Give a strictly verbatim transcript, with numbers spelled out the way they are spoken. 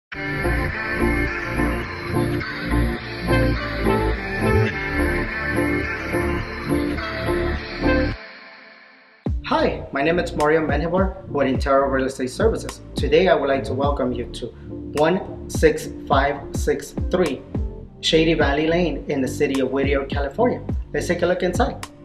Hi, my name is Mario Menjivar with Interior Real Estate Services. Today I would like to welcome you to one six five six three Shady Valley Lane in the city of Whittier, California. Let's take a look inside.